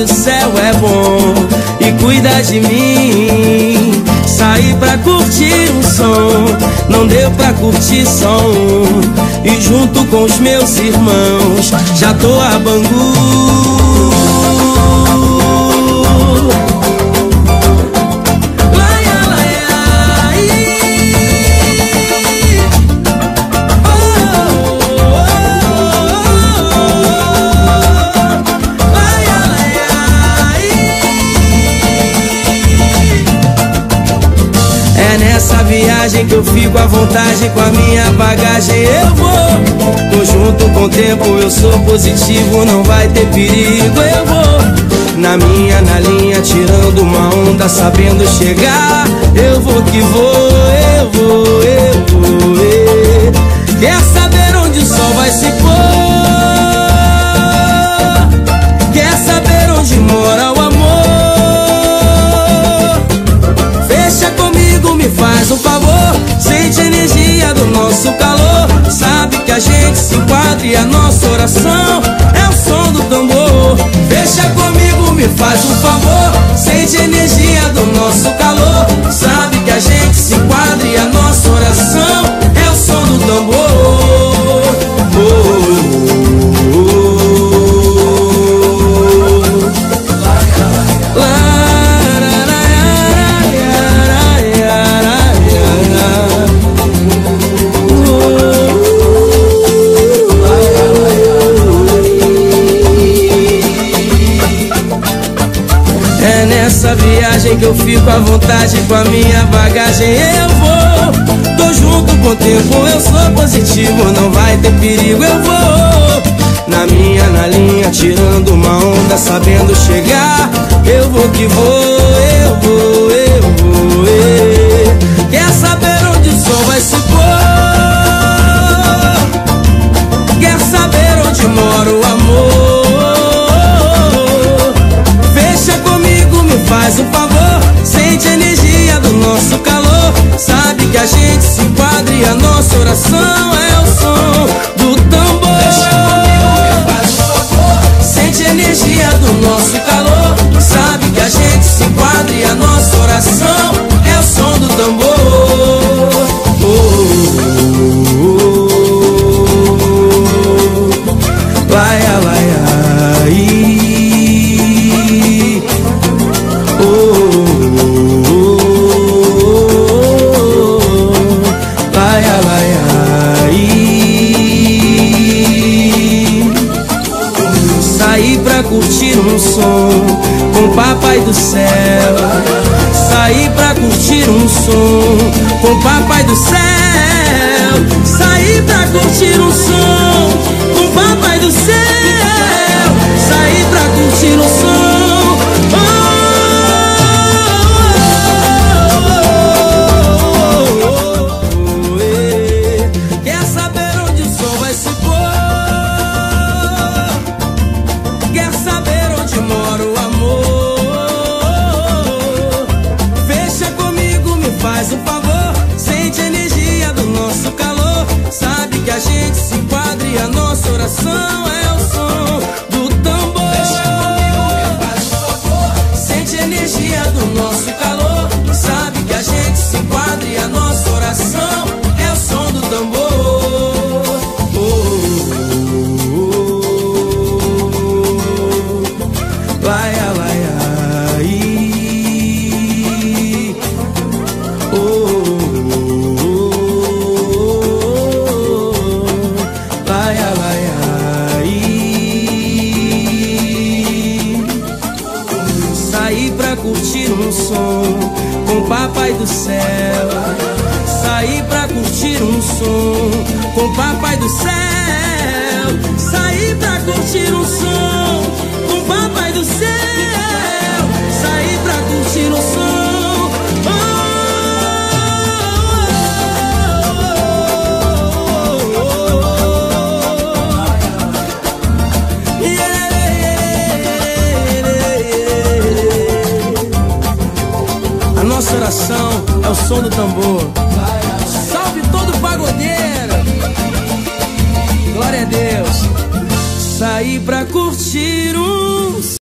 do céu é bom e cuida de mim. Saí pra curtir um som, não deu pra curtir só um. E junto com os meus irmãos já tô a Bangu. Nessa viagem que eu fico à vontade, com a minha bagagem eu vou. Tô junto com o tempo, eu sou positivo, não vai ter perigo, eu vou. Na minha, na linha, tirando uma onda, sabendo chegar. Eu vou que vou, eu vou, eu vou. Quer saber onde o sol vai se pôr? Quer saber onde mora o amor? Me faz um favor, sente a energia do nosso calor. Sabe que a gente se enquadra e a nossa oração é o som do tambor. Fecha comigo, me faz um favor, sente a energia do nosso calor. Sabe que a gente se enquadra e a nossa oração é o som do tambor. Nessa viagem que eu fico à vontade, com a minha bagagem eu vou. Tô junto com o tempo, eu sou positivo, não vai ter perigo, eu vou. Na minha, na linha, tirando uma onda, sabendo chegar. Eu vou que vou, eu vou, eu vou. Quer saber onde o sol vai se pôr? Quer saber onde mora o amor? Faz um favor, sente a energia do nosso calor. Sabe que a gente se enquadra e a nossa oração é o som do tambor. Deixa comigo, me faz um favor, sente a energia do nosso calor. Sabe que a gente se enquadra e a nossa oração é o som do tambor. Laia, laia, saí pra curtir um som com o papai do céu. Saí pra curtir um som com o papai do céu. Saí pra curtir um som com o papai do céu. Saí pra curtir um som. Quer saber onde o sol vai se pôr? Quer saber onde mora o amor? Fecha comigo, me faz um favor, sente a energia do nosso calor. Sabe que a gente se enquadra e a nossa oração é o som do tambor. Fecha comigo, me faz um favor, sente a energia do nosso calor. Sabe que a gente se enquadra e a nossa oração é o som do tambor. Laia, laia, laia, laia, saí pra curtir um som com o papai do céu. Saí pra curtir um som com o papai do céu. Saí pra curtir um som com o papai do céu. Saí pra curtir um som. A nossa oração é o som do tambor. Salve todo pagodeiro. Glória a Deus. Saí pra curtir um